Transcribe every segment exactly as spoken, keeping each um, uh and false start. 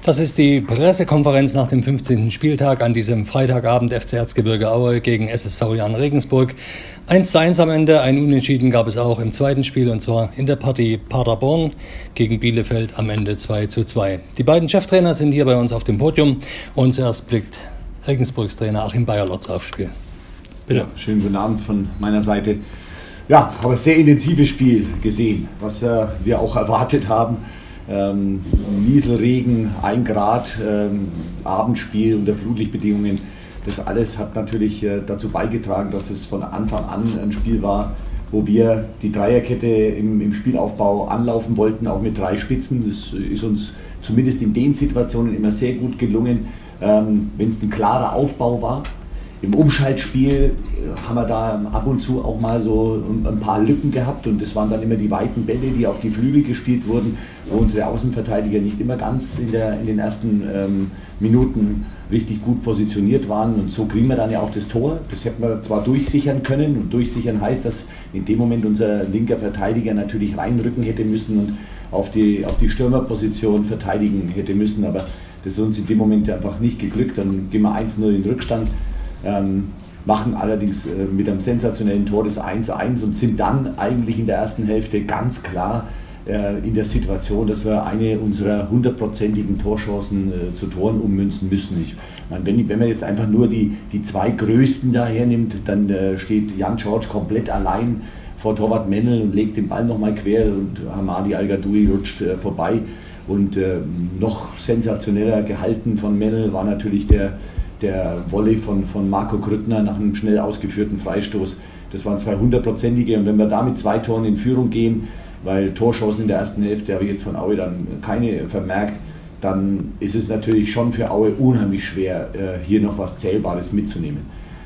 Das ist die Pressekonferenz nach dem fünfzehnten Spieltag an diesem Freitagabend F C Erzgebirge Aue gegen S S V Jahn Regensburg. eins zu eins am Ende, ein Unentschieden gab es auch im zweiten Spiel und zwar in der Partie Paderborn gegen Bielefeld am Ende zwei zu zwei. Die beiden Cheftrainer sind hier bei uns auf dem Podium und zuerst blickt Regensburgs Trainer Achim Beierlotz aufs Spiel. Bitte. Ja, schönen guten Abend von meiner Seite. Ja, aber sehr intensives Spiel gesehen, was äh, wir auch erwartet haben. Ähm, Nieselregen, ein Grad, ähm, Abendspiel unter Flutlichtbedingungen. Das alles hat natürlich äh, dazu beigetragen, dass es von Anfang an ein Spiel war, wo wir die Dreierkette im, im Spielaufbau anlaufen wollten, auch mit drei Spitzen. Das ist uns zumindest in den Situationen immer sehr gut gelungen, ähm, wenn es ein klarer Aufbau war. Im Umschaltspiel haben wir da ab und zu auch mal so ein paar Lücken gehabt und es waren dann immer die weiten Bälle, die auf die Flügel gespielt wurden, wo unsere Außenverteidiger nicht immer ganz in, der, in den ersten ähm, Minuten richtig gut positioniert waren und so kriegen wir dann ja auch das Tor. Das hätten wir zwar durchsichern können und durchsichern heißt, dass in dem Moment unser linker Verteidiger natürlich reinrücken hätte müssen und auf die, auf die Stürmerposition verteidigen hätte müssen, aber das ist uns in dem Moment einfach nicht geglückt. Dann gehen wir eins null in Rückstand. Ähm, machen allerdings äh, mit einem sensationellen Tor das eins zu eins und sind dann eigentlich in der ersten Hälfte ganz klar äh, in der Situation, dass wir eine unserer hundertprozentigen Torchancen äh, zu Toren ummünzen müssen. Ich meine, wenn, wenn man jetzt einfach nur die, die zwei Größten da hernimmt, dann äh, steht Jan George komplett allein vor Torwart Mennel und legt den Ball nochmal quer und Hamadi Al-Gadoui rutscht äh, vorbei und äh, noch sensationeller gehalten von Mennel war natürlich der der Volley von, von Marco Grüttner nach einem schnell ausgeführten Freistoß. Das waren zwei hundertprozentige und wenn wir da mit zwei Toren in Führung gehen, weil Torchancen in der ersten Hälfte habe ich jetzt von Aue dann keine vermerkt, dann ist es natürlich schon für Aue unheimlich schwer, hier noch was Zählbares mitzunehmen.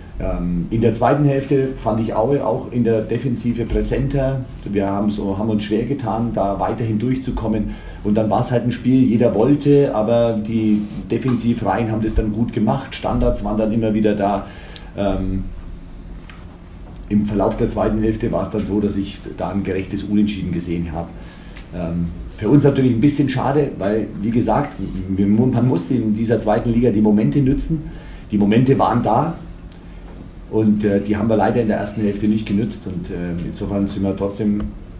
In der zweiten Hälfte fand ich Aue auch in der Defensive präsenter. Wir haben, so, haben uns schwer getan, da weiterhin durchzukommen. Und dann war es halt ein Spiel, jeder wollte, aber die Defensivreihen haben das dann gut gemacht. Standards waren dann immer wieder da. Ähm, Im Verlauf der zweiten Hälfte war es dann so, dass ich da ein gerechtes Unentschieden gesehen habe. Ähm, für uns natürlich ein bisschen schade, weil, wie gesagt, man muss in dieser zweiten Liga die Momente nützen. Die Momente waren da. Und äh, die haben wir leider in der ersten Hälfte nicht genützt und äh, insofern sind wir trotzdem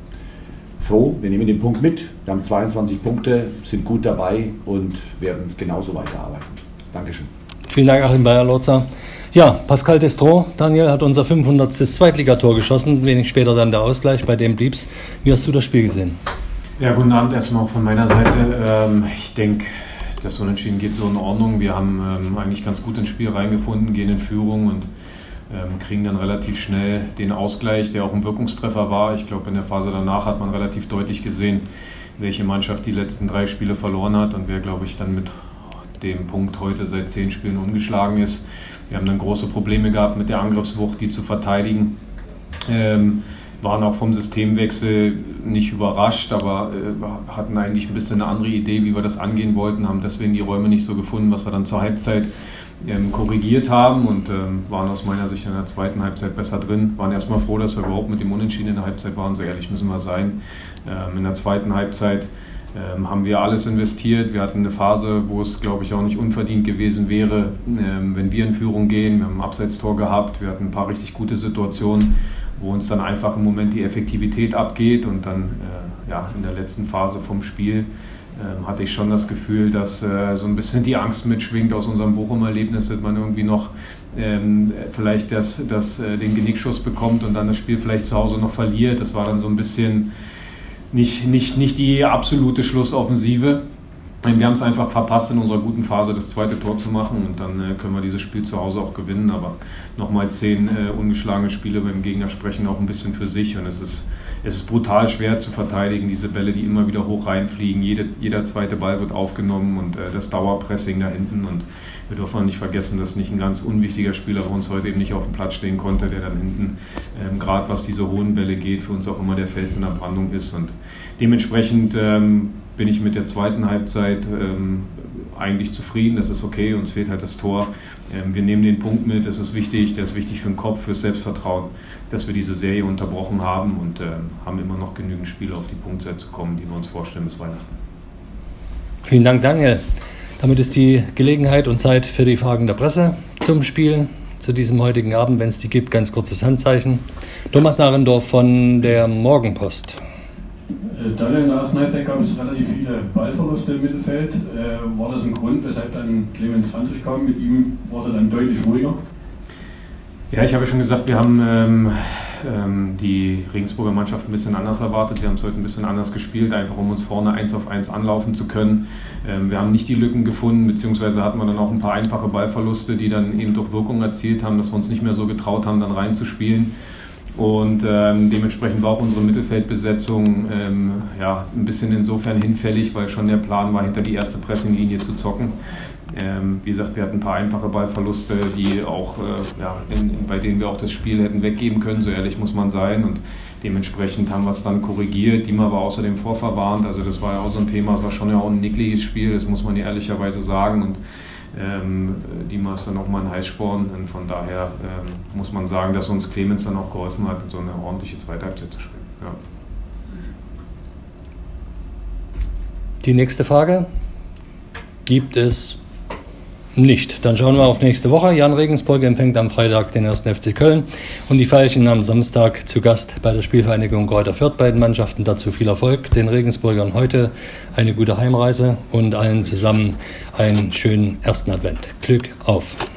froh. Wir nehmen den Punkt mit. Wir haben zweiundzwanzig Punkte, sind gut dabei und werden genauso weiterarbeiten. Dankeschön. Vielen Dank, Achim Beierlotz. Ja, Pascal Destro, Daniel hat unser fünfhundertstes Zweitligator geschossen, wenig später dann der Ausgleich, bei dem blieb's. Wie hast du das Spiel gesehen? Ja, guten Abend erstmal auch von meiner Seite. Ähm, ich denke, das Unentschieden geht so in Ordnung. Wir haben ähm, eigentlich ganz gut ins Spiel reingefunden, gehen in Führung und Ähm, kriegen dann relativ schnell den Ausgleich, der auch ein Wirkungstreffer war. Ich glaube, in der Phase danach hat man relativ deutlich gesehen, welche Mannschaft die letzten drei Spiele verloren hat und wer, glaube ich, dann mit dem Punkt heute seit zehn Spielen ungeschlagen ist. Wir haben dann große Probleme gehabt mit der Angriffswucht, die zu verteidigen. Ähm, waren auch vom Systemwechsel nicht überrascht, aber äh, hatten eigentlich ein bisschen eine andere Idee, wie wir das angehen wollten, haben deswegen die Räume nicht so gefunden, was wir dann zur Halbzeit ähm, korrigiert haben und ähm, waren aus meiner Sicht in der zweiten Halbzeit besser drin. Waren erstmal froh, dass wir überhaupt mit dem Unentschieden in der Halbzeit waren, so ehrlich müssen wir sein. Ähm, in der zweiten Halbzeit ähm, haben wir alles investiert. Wir hatten eine Phase, wo es, glaube ich, auch nicht unverdient gewesen wäre, ähm, wenn wir in Führung gehen. Wir haben ein Abseitstor gehabt, wir hatten ein paar richtig gute Situationen, wo uns dann einfach im Moment die Effektivität abgeht und dann äh, ja, in der letzten Phase vom Spiel äh, hatte ich schon das Gefühl, dass äh, so ein bisschen die Angst mitschwingt aus unserem Bochum-Erlebnis, dass man irgendwie noch ähm, vielleicht das, das, äh, den Genickschuss bekommt und dann das Spiel vielleicht zu Hause noch verliert. Das war dann so ein bisschen nicht, nicht, nicht die absolute Schlussoffensive. Wir haben es einfach verpasst, in unserer guten Phase das zweite Tor zu machen und dann äh, können wir dieses Spiel zu Hause auch gewinnen. Aber nochmal zehn äh, ungeschlagene Spiele beim Gegner sprechen auch ein bisschen für sich und es ist, es ist brutal schwer zu verteidigen, diese Bälle, die immer wieder hoch reinfliegen. Jede, jeder zweite Ball wird aufgenommen und äh, das Dauerpressing da hinten und wir dürfen auch nicht vergessen, dass nicht ein ganz unwichtiger Spieler bei uns heute eben nicht auf dem Platz stehen konnte, der dann hinten, ähm, gerade was diese hohen Bälle geht, für uns auch immer der Fels in der Brandung ist und dementsprechend ähm, bin ich mit der zweiten Halbzeit ähm, eigentlich zufrieden, das ist okay, uns fehlt halt das Tor. Ähm, wir nehmen den Punkt mit, das ist wichtig, der ist wichtig für den Kopf, fürs Selbstvertrauen, dass wir diese Serie unterbrochen haben und äh, haben immer noch genügend Spiele auf die Punktzahl zu kommen, die wir uns vorstellen bis Weihnachten. Vielen Dank, Daniel. Damit ist die Gelegenheit und Zeit für die Fragen der Presse zum Spiel, zu diesem heutigen Abend, wenn es die gibt. Ganz kurzes Handzeichen. Thomas Narendorf von der Morgenpost. Daniel, in der ersten Halbzeit gab es relativ viele Ballverluste im Mittelfeld. Äh, war das ein Grund, weshalb dann Clemens Friedrich kam? Mit ihm war es dann deutlich ruhiger? Ja, ich habe ja schon gesagt, wir haben ähm, ähm, die Regensburger Mannschaft ein bisschen anders erwartet. Sie haben es heute ein bisschen anders gespielt, einfach um uns vorne eins auf eins anlaufen zu können. Ähm, wir haben nicht die Lücken gefunden, beziehungsweise hatten wir dann auch ein paar einfache Ballverluste, die dann eben durch Wirkung erzielt haben, dass wir uns nicht mehr so getraut haben, dann reinzuspielen. Und ähm, dementsprechend war auch unsere Mittelfeldbesetzung ähm, ja, ein bisschen insofern hinfällig, weil schon der Plan war, hinter die erste Pressinglinie zu zocken. Ähm, wie gesagt, wir hatten ein paar einfache Ballverluste, die auch, äh, ja, in, in, bei denen wir auch das Spiel hätten weggeben können, so ehrlich muss man sein. Und dementsprechend haben wir es dann korrigiert. Dima war außerdem vorverwarnt, also das war ja auch so ein Thema, es war schon ja auch ein nickliges Spiel, das muss man ja ehrlicherweise sagen. Und ähm, Dima ist dann auch mal ein Heißsporn und von daher ähm, muss man sagen, dass uns Clemens dann auch geholfen hat, so eine ordentliche zweite Halbzeit zu spielen. Ja. Die nächste Frage gibt es nicht. Dann schauen wir auf nächste Woche. Jan Regensburg empfängt am Freitag den ersten F C Köln und die Veilchen am Samstag zu Gast bei der Spielvereinigung Greuther Fürth. Beiden Mannschaften dazu viel Erfolg. Den Regensburgern heute eine gute Heimreise und allen zusammen einen schönen ersten Advent. Glück auf!